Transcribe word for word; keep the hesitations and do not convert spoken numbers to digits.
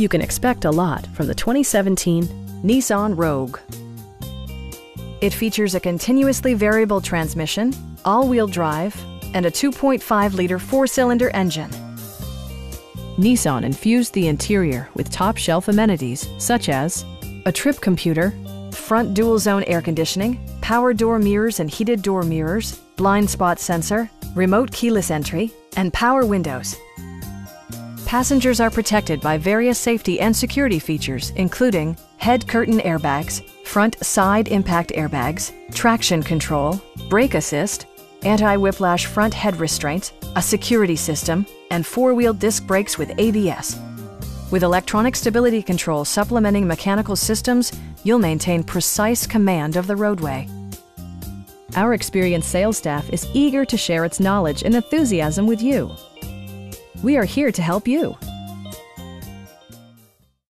You can expect a lot from the twenty seventeen Nissan Rogue. It features a continuously variable transmission, all-wheel drive, and a two point five liter four-cylinder engine. Nissan infused the interior with top-shelf amenities such as a trip computer, front dual-zone air conditioning, power door mirrors and heated door mirrors, blind spot sensor, remote keyless entry, and power windows. Passengers are protected by various safety and security features, including head curtain airbags, front side impact airbags, traction control, brake assist, anti-whiplash front head restraints, a security system, and four-wheel disc brakes with A B S. With electronic stability control supplementing mechanical systems, you'll maintain precise command of the roadway. Our experienced sales staff is eager to share its knowledge and enthusiasm with you. We are here to help you.